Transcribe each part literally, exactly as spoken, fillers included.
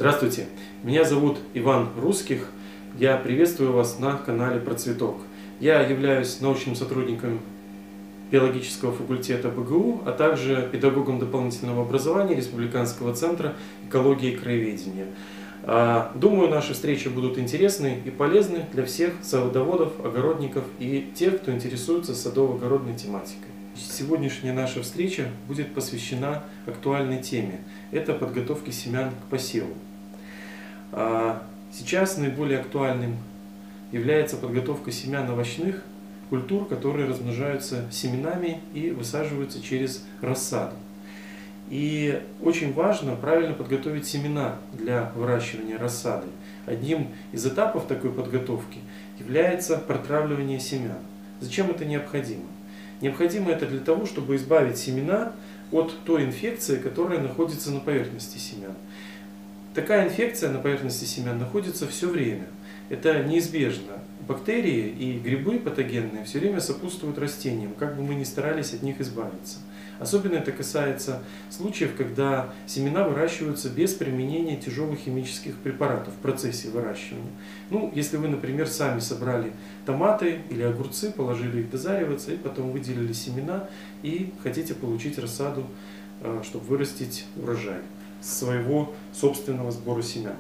Здравствуйте, меня зовут Иван Русских, я приветствую вас на канале Процветок. Я являюсь научным сотрудником биологического факультета бэ гэ у, а также педагогом дополнительного образования Республиканского центра экологии и краеведения. Думаю, наши встречи будут интересны и полезны для всех садоводов, огородников и тех, кто интересуется садово-огородной тематикой. Сегодняшняя наша встреча будет посвящена актуальной теме. Это подготовке семян к посеву. Сейчас наиболее актуальным является подготовка семян овощных культур, которые размножаются семенами и высаживаются через рассаду. И очень важно правильно подготовить семена для выращивания рассады. Одним из этапов такой подготовки является протравливание семян. Зачем это необходимо? Необходимо это для того, чтобы избавить семена от той инфекции, которая находится на поверхности семян. Такая инфекция на поверхности семян находится все время. Это неизбежно. Бактерии и грибы патогенные все время сопутствуют растениям, как бы мы ни старались от них избавиться. Особенно это касается случаев, когда семена выращиваются без применения тяжелых химических препаратов в процессе выращивания. Ну, если вы, например, сами собрали томаты или огурцы, положили их дозариваться и потом выделили семена и хотите получить рассаду, чтобы вырастить урожай своего собственного сбора семян.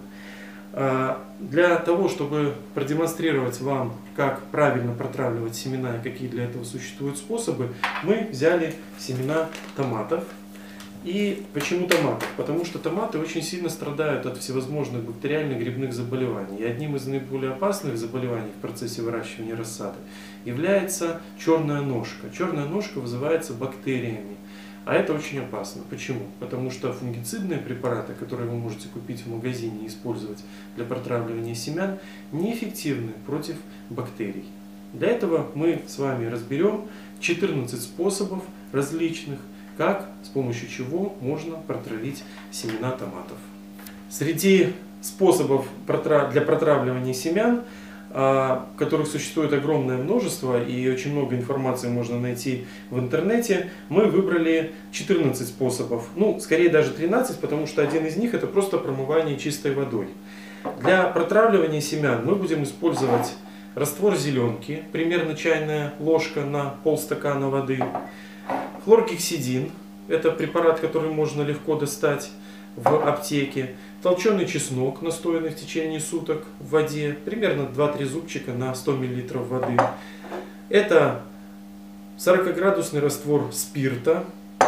Для того, чтобы продемонстрировать вам, как правильно протравливать семена и какие для этого существуют способы, мы взяли семена томатов. И почему томатов? Потому что томаты очень сильно страдают от всевозможных бактериально-грибных заболеваний. И одним из наиболее опасных заболеваний в процессе выращивания рассады является черная ножка. Черная ножка вызывается бактериями. А это очень опасно. Почему? Потому что фунгицидные препараты, которые вы можете купить в магазине и использовать для протравливания семян, неэффективны против бактерий. Для этого мы с вами разберем четырнадцать способов различных, как, с помощью чего можно протравить семена томатов. Среди способов для протравливания семян, которых существует огромное множество и очень много информации можно найти в интернете, мы выбрали четырнадцать способов, ну скорее даже тринадцать, потому что один из них это просто промывание чистой водой. Для протравливания семян мы будем использовать раствор зеленки, примерно чайная ложка на полстакана воды, хлоргексидин, это препарат, который можно легко достать в аптеке, толченый чеснок, настоянный в течение суток в воде, примерно два-три зубчика на сто миллилитров воды. Это сорокаградусный раствор спирта,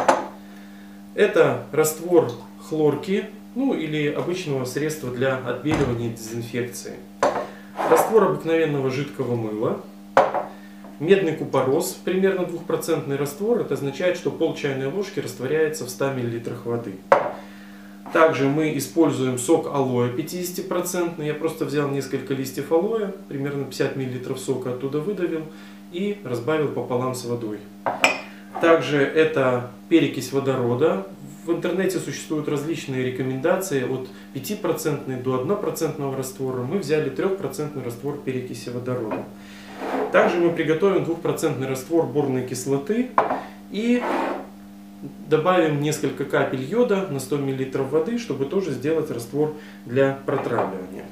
это раствор хлорки, ну или обычного средства для отбеливания и дезинфекции, раствор обыкновенного жидкого мыла, медный купорос, примерно двухпроцентный раствор, это означает, что пол чайной ложки растворяется в ста миллилитрах воды. Также мы используем сок алоэ пятидесятипроцентный. Я просто взял несколько листьев алоэ, примерно пятьдесят миллилитров сока оттуда выдавил и разбавил пополам с водой. Также это перекись водорода. В интернете существуют различные рекомендации от пятипроцентного до однопроцентного раствора. Мы взяли трехпроцентный раствор перекиси водорода. Также мы приготовим двухпроцентный раствор борной кислоты и добавим несколько капель йода на сто миллилитров воды, чтобы тоже сделать раствор для протравливания.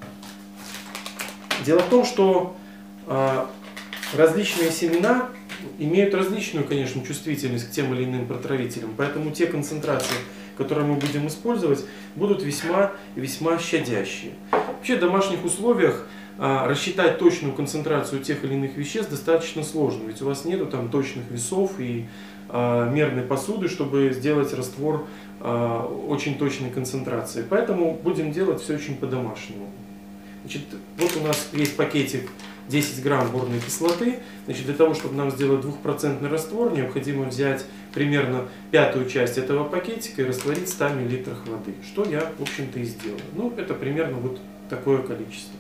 Дело в том, что э, различные семена имеют различную, конечно, чувствительность к тем или иным протравителям, поэтому те концентрации, которые мы будем использовать, будут весьма весьма щадящие. Вообще в домашних условиях э, рассчитать точную концентрацию тех или иных веществ достаточно сложно, ведь у вас нету там точных весов и мерной посуды, чтобы сделать раствор э, очень точной концентрации. Поэтому будем делать все очень по-домашнему. Значит, вот у нас есть пакетик десять грамм борной кислоты. Значит, для того, чтобы нам сделать двухпроцентный раствор, необходимо взять примерно пятую часть этого пакетика и растворить в ста миллилитрах воды. Что я, в общем-то, и сделаю. Ну, это примерно вот такое количество.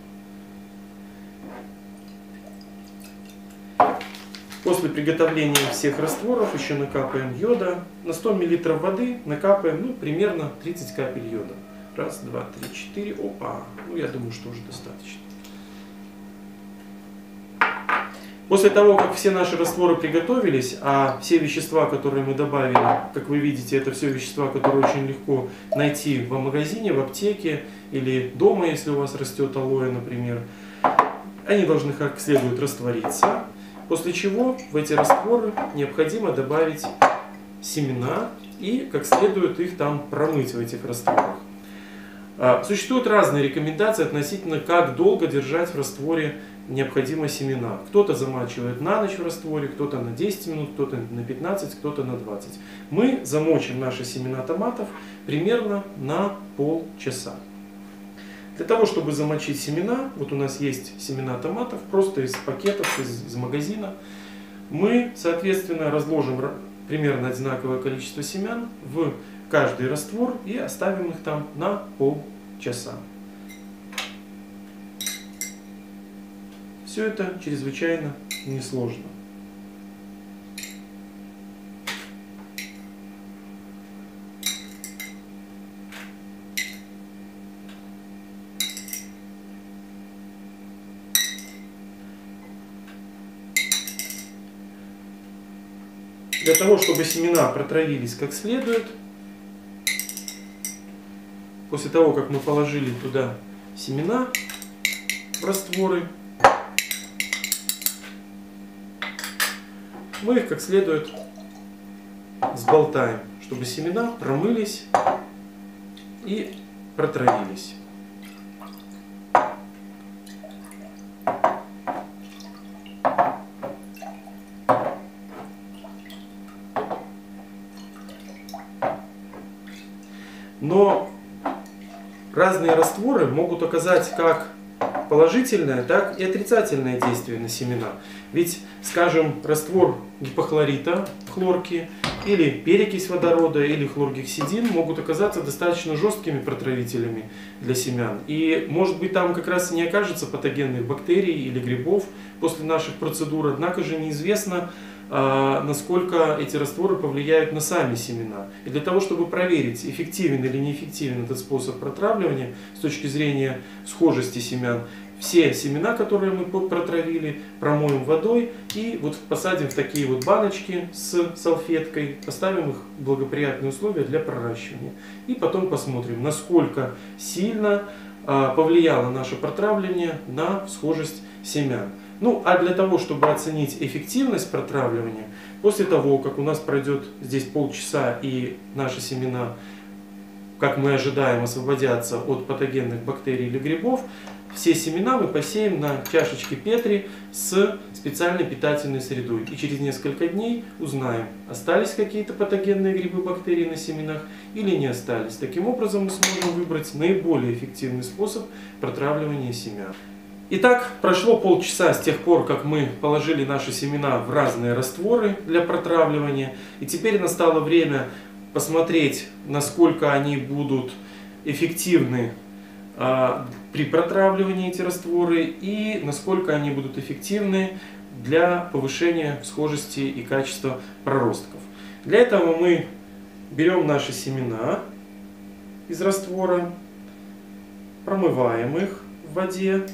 После приготовления всех растворов еще накапаем йода. На сто миллилитров воды накапаем ну, примерно тридцать капель йода. Раз, два, три, четыре. Опа! Ну, я думаю, что уже достаточно. После того, как все наши растворы приготовились, а все вещества, которые мы добавили, как вы видите, это все вещества, которые очень легко найти в магазине, в аптеке или дома, если у вас растет алоэ, например, они должны как следует раствориться, после чего в эти растворы необходимо добавить семена и как следует их там промыть в этих растворах. Существуют разные рекомендации относительно, как долго держать в растворе необходимо семена. Кто-то замачивает на ночь в растворе, кто-то на десять минут, кто-то на пятнадцать, кто-то на двадцать. Мы замочим наши семена томатов примерно на полчаса. Для того, чтобы замочить семена, вот у нас есть семена томатов, просто из пакетов, из, из магазина, мы, соответственно, разложим примерно одинаковое количество семян в каждый раствор и оставим их там на полчаса. Все это чрезвычайно несложно. Для того, чтобы семена протравились как следует, после того, как мы положили туда семена в растворы, мы их как следует сболтаем, чтобы семена промылись и протравились. Но разные растворы могут оказать как положительное, так и отрицательное действие на семена. Ведь, скажем, раствор гипохлорита, хлорки, или перекись водорода, или хлоргексидин могут оказаться достаточно жесткими протравителями для семян. И, может быть, там как раз не окажется патогенных бактерий или грибов после наших процедур, однако же неизвестно, насколько эти растворы повлияют на сами семена. И для того, чтобы проверить, эффективен или неэффективен этот способ протравливания с точки зрения схожести семян, все семена, которые мы протравили, промоем водой и вот посадим в такие вот баночки с салфеткой, поставим их в благоприятные условия для проращивания. И потом посмотрим, насколько сильно повлияло наше протравливание на схожесть семян. Ну, а для того, чтобы оценить эффективность протравливания, после того, как у нас пройдет здесь полчаса и наши семена, как мы ожидаем, освободятся от патогенных бактерий или грибов, все семена мы посеем на чашечке Петри с специальной питательной средой. И через несколько дней узнаем, остались какие-то патогенные грибы, бактерии на семенах или не остались. Таким образом мы сможем выбрать наиболее эффективный способ протравливания семян. Итак, прошло полчаса с тех пор, как мы положили наши семена в разные растворы для протравливания. И теперь настало время посмотреть, насколько они будут эффективны а, при протравливании, эти растворы, и насколько они будут эффективны для повышения схожести и качества проростков. Для этого мы берем наши семена из раствора, промываем их в воде,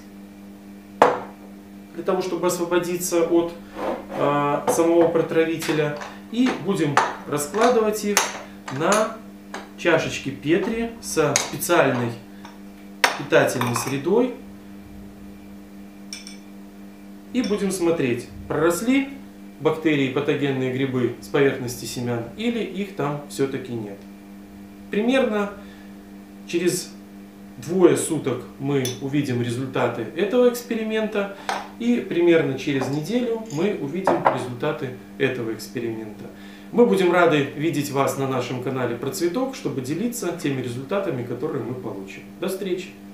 для того, чтобы освободиться от э, самого протравителя. И будем раскладывать их на чашечки Петри со специальной питательной средой. И будем смотреть, проросли бактерии и патогенные грибы с поверхности семян или их там все-таки нет. Примерно через двое суток мы увидим результаты этого эксперимента, и примерно через неделю мы увидим результаты этого эксперимента. Мы будем рады видеть вас на нашем канале Процветок, чтобы делиться теми результатами, которые мы получим. До встречи!